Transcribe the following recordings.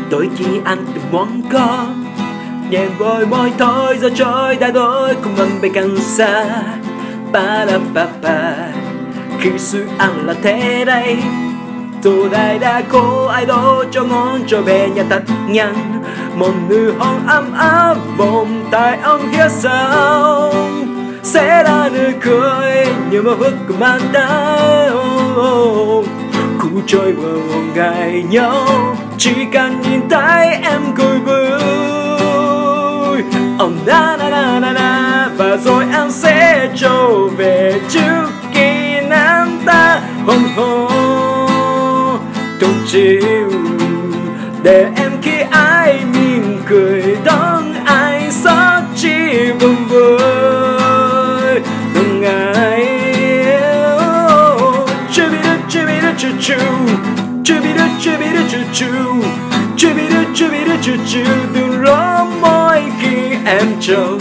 Tôi chỉ ăn từng món con nhẹ vội môi thôi, giờ trời đã đổi cùng mình bên càng xa. Ba da ba ba, khi sự ăn là thế đây. Tôi đây đã có ai đó cho ngon cho về nhà thật nhanh. Một nụ hôn ấm áp vòng tay ông phía sau sẽ là nụ cười như mơ ước của mang tới. Khu trôi vừa một ngày nhau, chỉ cần nhìn thấy em cười vui. Na na na na na, và rồi em sẽ trở về trước khi nắng ta hôn hôn trong chiều, để em khi ai mỉm cười đón ai xót chỉ buồn vui từng ngày. Đừng lỡ môi khi em chờ.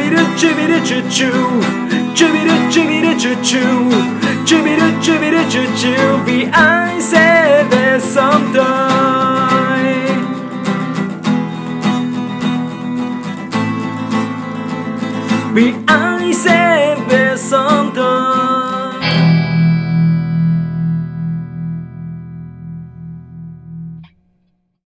Vì anh sẽ về sớm thôi. Vì anh sẽ